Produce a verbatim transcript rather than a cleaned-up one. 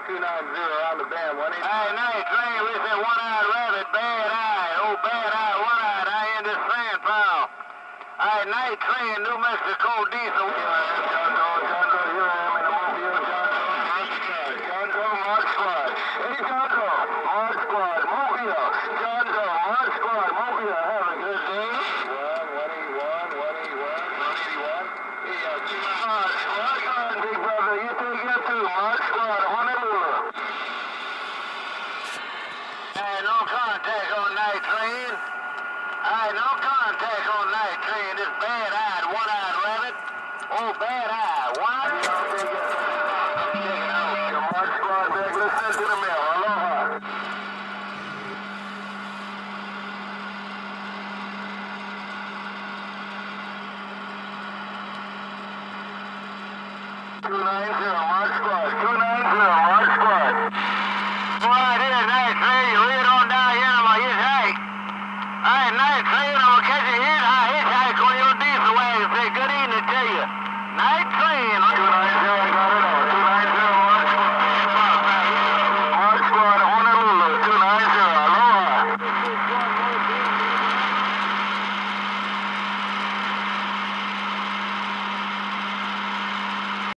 two nine zero on the band, one eight. Hey, night train, we said one-eyed rabbit, bad eye. Oh, bad eye, one-eyed, I in this fan, pal. Hey, night train, New Mexico diesel. John Doe, John Doe, here I am in the mobile, John Doe. John Doe, Mod Squad. Hey, John Doe, Mod Squad, mobile. John Doe, Mod Squad, mobile. Have a good day. one eighty-one, one eighty-one, one eighty-one. Mod Squad, come on, big brother, you take it too. Mod Squad, Honolulu. Hey, no contact on night train. Hey, no contact on night train. This bad-eyed, one-eyed rabbit. Oh, bad eye, one-eyed. Mod Squad, back, listen to the mail. Aloha. two nine zero.